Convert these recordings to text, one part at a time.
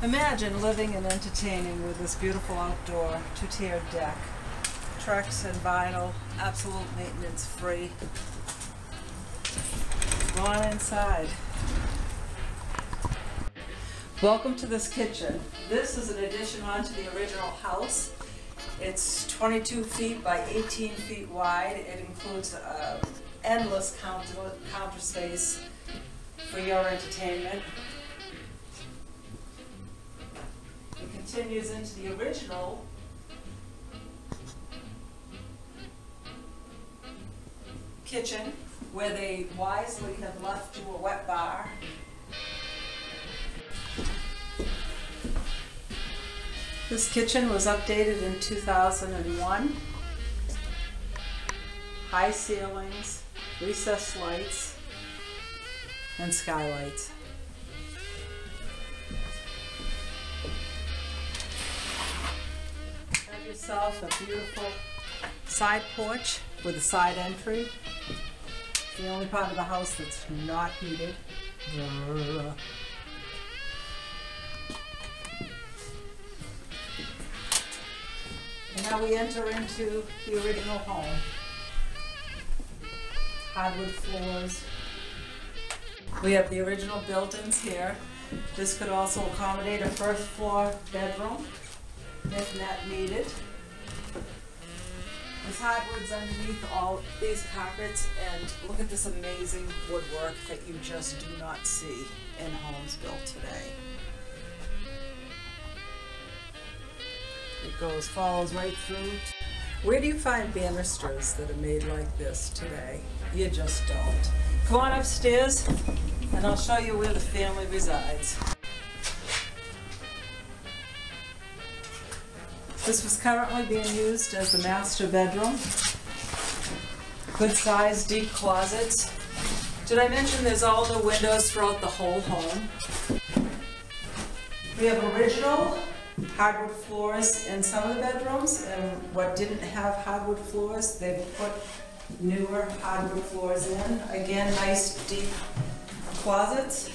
Imagine living and entertaining with this beautiful outdoor two-tiered deck. Trex and vinyl, absolute maintenance free. Go on inside. Welcome to this kitchen. This is an addition onto the original house. It's 22 feet by 18 feet wide. It includes endless counter space for your entertainment. It continues into the original kitchen, where they wisely have left you a wet bar. This kitchen was updated in 2001. High ceilings, recessed lights, and skylights. Have yourself a beautiful side porch with a side entry. It's the only part of the house that's not heated. And now we enter into the original home. Hardwood floors. We have the original built-ins here. This could also accommodate a first floor bedroom if not needed. There's hardwoods underneath all these carpets, and look at this amazing woodwork that you just do not see in homes built today. It follows right through. Where do you find banisters that are made like this today? You just don't. Come on upstairs and I'll show you where the family resides. This was currently being used as the master bedroom. Good sized deep closets. Did I mention there's all the windows throughout the whole home? We have original hardwood floors in some of the bedrooms, and what didn't have hardwood floors, they've put newer hardwood floors in. Again, nice deep closets.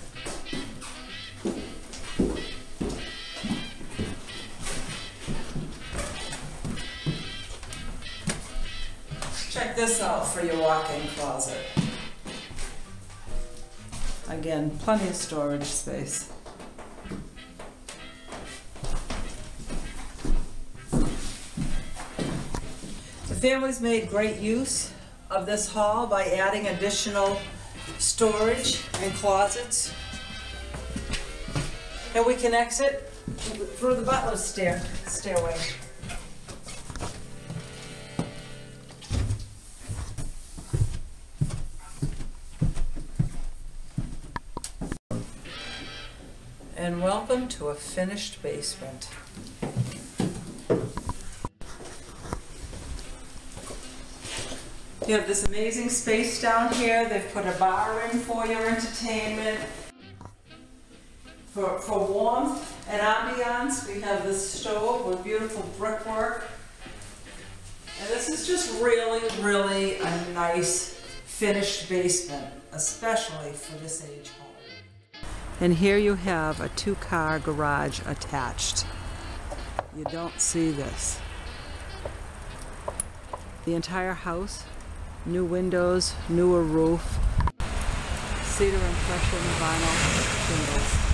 Check this out for your walk-in closet. Again, plenty of storage space. The family's made great use of this hall by adding additional storage and closets. And we can exit through the butler's stairway. And welcome to a finished basement. You have this amazing space down here. They've put a bar in for your entertainment. For warmth and ambiance, we have this stove with beautiful brickwork. And this is just really a nice finished basement, especially for this age home. And here you have a 2-car garage attached. You don't see this. The entire house, new windows, newer roof, cedar impression vinyl shingles.